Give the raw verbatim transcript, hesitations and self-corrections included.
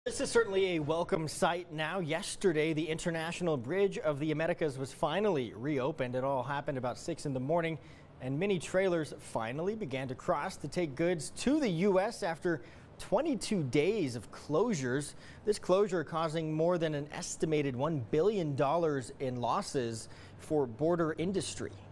This is certainly a welcome sight now. Yesterday, the International Bridge of the Americas was finally reopened. It all happened about six in the morning, and many trailers finally began to cross to take goods to the U S after twenty-two days of closures. This closure causing more than an estimated one billion dollars in losses for border industry.